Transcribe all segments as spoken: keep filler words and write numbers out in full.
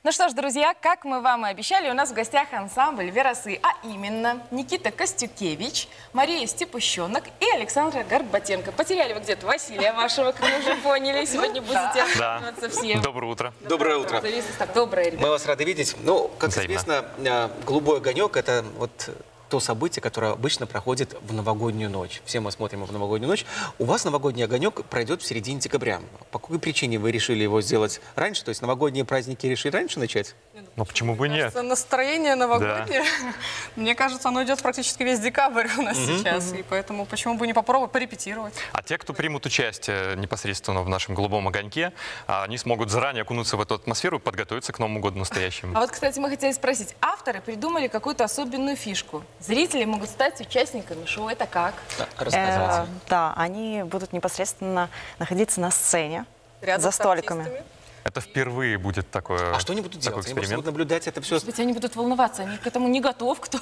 Ну что ж, друзья, как мы вам и обещали, у нас в гостях ансамбль «Верасы», а именно Никита Костюкевич, Мария Степущенок и Александра Горбатенко. Потеряли вы где-то Василия вашего, как мы уже поняли. Сегодня будете оставаться все. Доброе утро. Доброе утро. Доброе, ребята. Мы вас рады видеть. Ну, как известно, «Голубой огонек» — это вот то событие, которое обычно проходит в новогоднюю ночь. Все мы смотрим в новогоднюю ночь. У вас новогодний огонек пройдет в середине декабря. По какой причине вы решили его сделать раньше? То есть новогодние праздники решили раньше начать? Ну почему бы нет? Настроение новогоднее, да. Мне кажется, оно идет практически весь декабрь у нас mm-hmm. сейчас. И поэтому почему бы не попробовать порепетировать? А те, кто примут участие непосредственно в нашем «Голубом огоньке», они смогут заранее окунуться в эту атмосферу и подготовиться к Новому году настоящему. А вот, кстати, мы хотели спросить. Авторы придумали какую-то особенную фишку. Зрители могут стать участниками шоу. Это как? Э, да, они будут непосредственно находиться на сцене рядом за столиками. Это впервые будет такое. А что они будут делать? Они будут наблюдать это все. Может быть, они будут волноваться, они к этому не готовы, кто?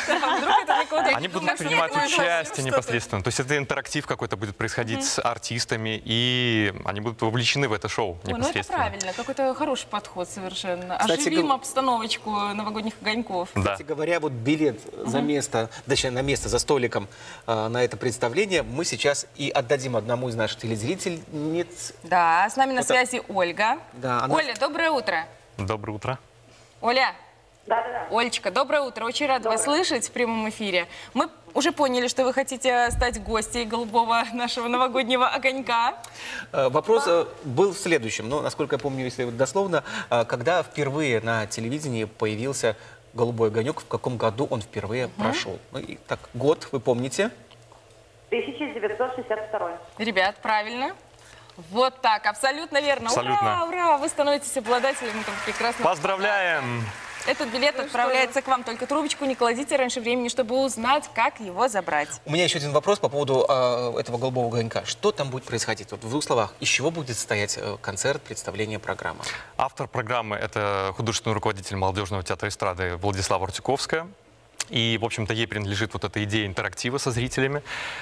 Они будут принимать участие непосредственно. То есть это интерактив какой-то будет происходить с артистами, и они будут вовлечены в это шоу непосредственно. Ну это правильно, какой-то хороший подход совершенно. Оживим обстановочку новогодних огоньков. Кстати говоря, вот билет за место, точнее на место за столиком на это представление мы сейчас и отдадим одному из наших телезрительниц. Да, с нами на связи Ольга. Да, она... Оля, доброе утро. Доброе утро. Оля. Да, да, да. Олечка, доброе утро. Очень рада вас слышать в прямом эфире. Мы уже поняли, что вы хотите стать гостьей голубого нашего новогоднего огонька. Вопрос был в следующем. Ну, насколько я помню, если дословно, когда впервые на телевидении появился «Голубой огонек», в каком году он впервые угу. прошел? Ну, и, так, год, вы помните? тысяча девятьсот шестьдесят второй. Ребят, правильно. Вот так, абсолютно верно. Абсолютно. Ура, ура, вы становитесь обладателем этого прекрасного. Поздравляем! Этот билет отправляется к вам, только трубочку не кладите раньше времени, чтобы узнать, как его забрать. У меня еще один вопрос по поводу э, этого «Голубого огонька». Что там будет происходить? Вот в двух словах, из чего будет состоять концерт, представление, программы? Автор программы — это художественный руководитель молодежного театра эстрады Владислава Рутиковская. И, в общем-то, ей принадлежит вот эта идея интерактива со зрителями.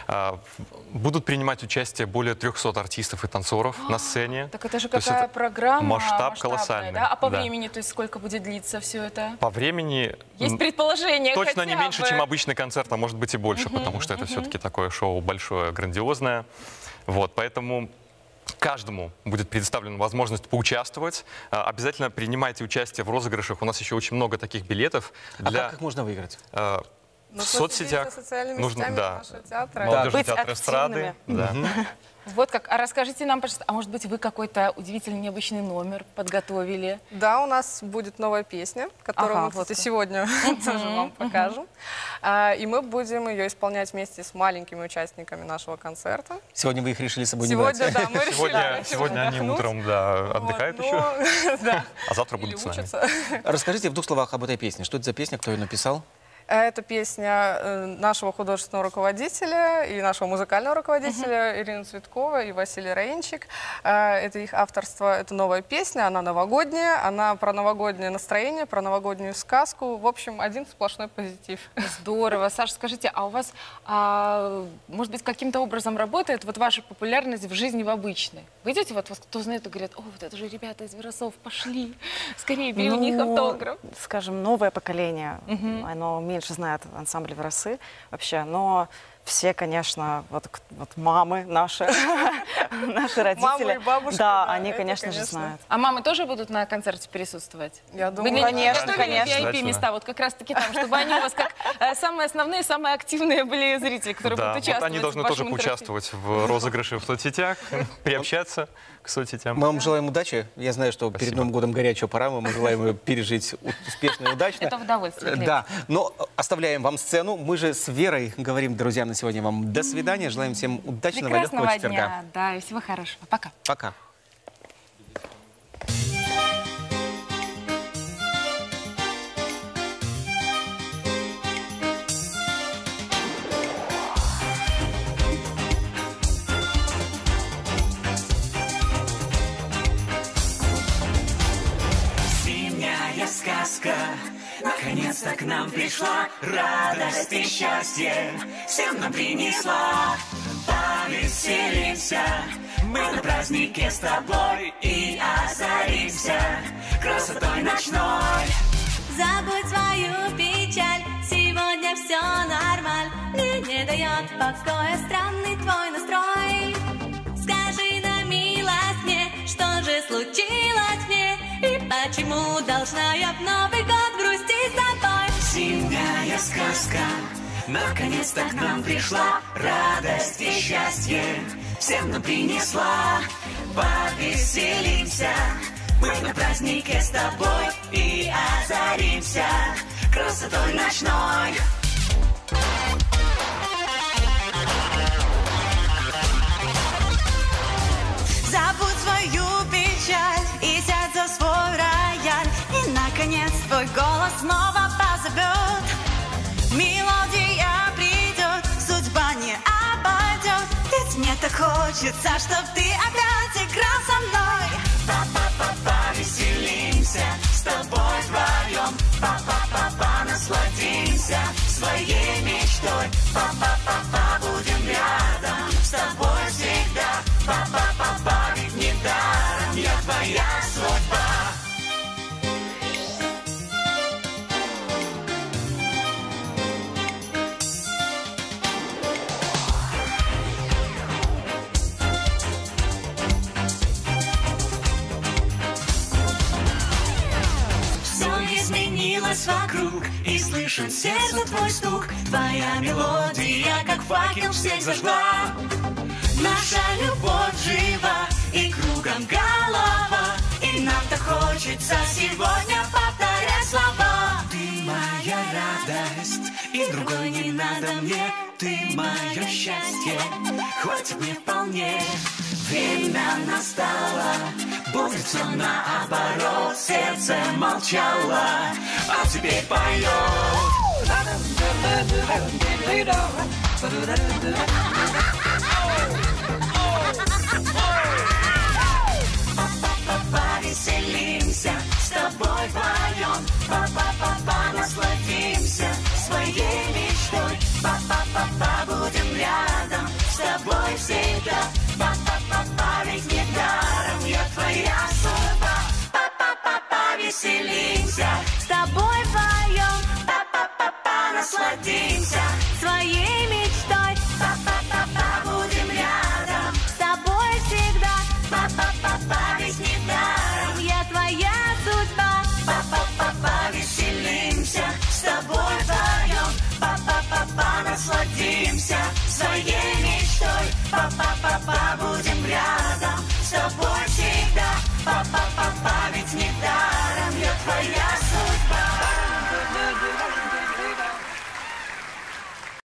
Будут принимать участие более трехсот артистов и танцоров на сцене. Так это же какая программа? Масштаб колоссальный. Да? А по да. времени, то есть сколько будет длиться все это? По времени... Есть предположение Точно хотя не меньше, бы. чем обычный концерт, а может быть и больше, uh-huh, потому что uh-huh. это все-таки такое шоу большое, грандиозное. Вот, поэтому... Каждому будет предоставлена возможность поучаствовать. Обязательно принимайте участие в розыгрышах. У нас еще очень много таких билетов. Для... А как их можно выиграть? Э, в соцсетях. Нужно, да. Театра. Молодежный театр эстрады. Да. Вот как. А расскажите нам, пожалуйста, а может быть, вы какой-то удивительный, необычный номер подготовили? Да, у нас будет новая песня, которую ага, мы, кстати, вот сегодня тоже вам покажем. И мы будем ее исполнять вместе с маленькими участниками нашего концерта. Сегодня вы их решили с собой не брать? Сегодня, да, мы решили. Сегодня, сегодня они утром да, отдыхают вот, еще, но... да. а завтра будут с нами. Расскажите в двух словах об этой песне. Что это за песня, кто ее написал? Это песня нашего художественного руководителя и нашего музыкального руководителя uh-huh. Ирины Цветковой и Василий Раинчик. Это их авторство, это новая песня, она новогодняя, она про новогоднее настроение, про новогоднюю сказку. В общем, один сплошной позитив. Здорово. Саша, скажите, а у вас, а, может быть, каким-то образом работает вот ваша популярность в жизни в обычной? Вы идете, вот вас кто знает, и говорят, о, вот это же ребята из «Верасов, пошли, скорее бери ну, у них автограф. Скажем, новое поколение, uh-huh. оно меньше знают ансамбль «Верасы» вообще, но все, конечно, вот, вот мамы наши, наши родители, мамы и бабушки, да, да, они, это, конечно, конечно же знают. А мамы тоже будут на концерте присутствовать? Я думаю, Вы конечно, конечно. ви ай пи-места, вот как раз-таки там, чтобы они у вас как э, самые основные, самые активные были зрители, которые да, будут участвовать. Вот они должны тоже поучаствовать в розыгрыше в соцсетях, приобщаться к соцсетям. Мы вам желаем удачи. Я знаю, что Спасибо. Перед Новым годом горячая пора, мы желаем ее пережить успешно и удачно. Это удовольствие. Да, но оставляем вам сцену. Мы же с Верой говорим, друзья, на сегодня вам до свидания. Желаем всем удачного, легкого четверга. Дня, да, и всего хорошего. Пока. Пока. Сказка наконец-то к нам пришла, радость и счастье всем нам принесла. Повеселимся, Мы на празднике с тобой и озаримся красотой ночной. Забудь свою печаль, сегодня все нормаль. Мне не дает покоя странный твой настрой. Скажи на милость мне, что же случилось мне, и почему должна я в Новый год грустить с тобой? Зимняя сказка наконец-то к нам пришла, радость и счастье всем нам принесла. Повеселимся, мы на празднике с тобой и озаримся красотой ночной. Забудь свою печаль и сядь за свой рояль, и наконец твой голос снова позовет. Мелодия придет, судьба не обойдет, ведь мне так хочется, чтоб ты опять играл со мной. Па-па-па-па, веселимся с тобой вдвоем. Па-па-па-па, насладимся своей мечтой. Па-па-па-па, будем рядом с тобой всегда. Па-па-па-па, ведь недаром я твоя судьба. Вокруг и слышен сердце твой стук. Твоя мелодия, как факел, всех зажгла. Наша любовь жива и кругом голова, и нам-то хочется сегодня повторять слова. Ты моя радость, и другой не надо мне. Ты мое счастье, хватит мне вполне. Время настало, будет все наоборот. Сердце молчало, а теперь поет. Повеселимся с тобой вдвоем. Па-па-па-па, насладимся своей мечтой. Па-па-па-па, будем рядом с тобой всегда. Па-па-па-па, ведь недаром я твоя судьба. Па-па-па-па, веселимся с тобой вдвоем. Па-па-па-па, насладимся своей мечтой. Па-па-па-па, будем рядом с тобой всегда. Па-па-па-па, ведь недаром я твоя судьба. Па-па-па-па, веселимся с тобой вдвоем. Па-па-па-па, насладимся своей мечтой. Па-па-па-па, будем рядом с тобой всегда. Па-па-па-па, ведь недаром я твоя